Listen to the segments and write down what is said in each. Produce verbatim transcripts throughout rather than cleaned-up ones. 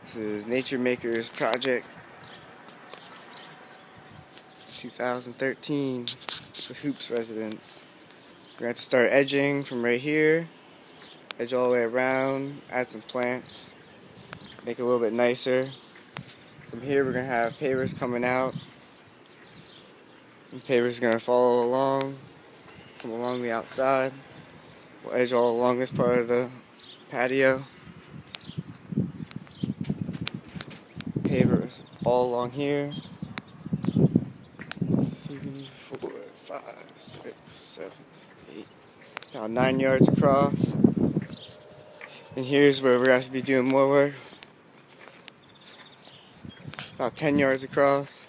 This is Nature Makers Project twenty thirteen, the Hoops residence. We're going to have to start edging from right here, edge all the way around, add some plants, make it a little bit nicer. From here we're going to have pavers coming out, and pavers are going to follow along, come along the outside. We'll edge all along this part of the patio. Pavers all along here. Three, four, five, six, seven, eight. About nine yards across. And here's where we're going to have to be doing more work. About ten yards across.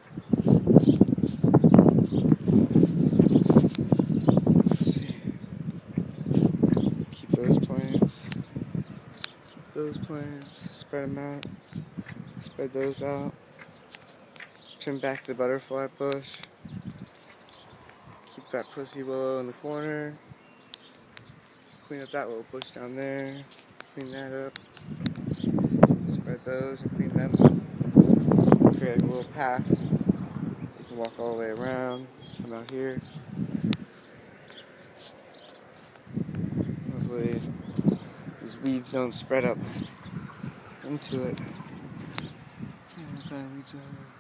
Let's see. Keep those plants. Keep those plants. Spread them out. Spread those out. Trim back the butterfly bush. Keep that pussy willow in the corner. Clean up that little bush down there. Clean that up. Spread those and clean them up. Create a little path. You can walk all the way around. Come out here. Hopefully these weeds don't spread up into it. Yeah, weeds are